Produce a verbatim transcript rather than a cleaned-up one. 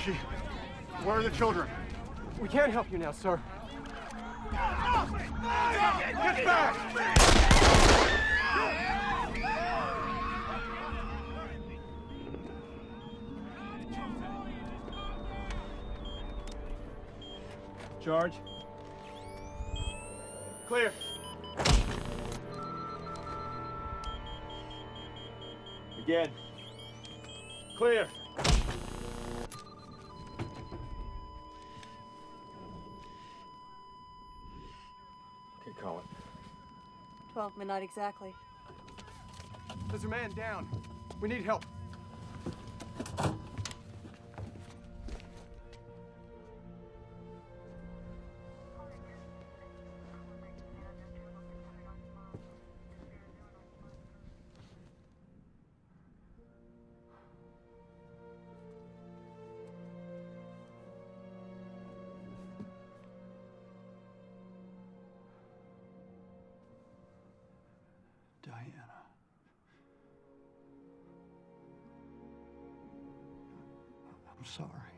she? Where are the children? We can't help you now, sir. Get back! Charge. Clear. Again. Clear. Okay, call it. Twelve midnight exactly. There's a man down. We need help. Diana. I'm sorry.